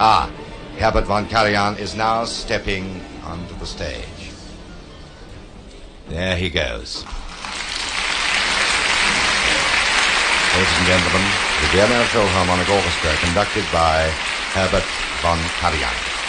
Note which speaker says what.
Speaker 1: Herbert Von Karajan is now stepping onto the stage. There he goes. Ladies and gentlemen, the Wiener Philharmonic Orchestra conducted by Herbert Von Karajan.